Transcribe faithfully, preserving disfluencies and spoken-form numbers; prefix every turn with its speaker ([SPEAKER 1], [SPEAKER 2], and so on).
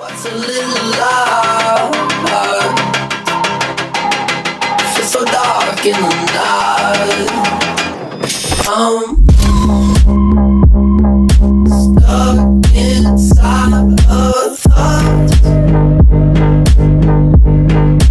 [SPEAKER 1] What's a little love? Feels so dark in the night. I'm stuck inside a thought.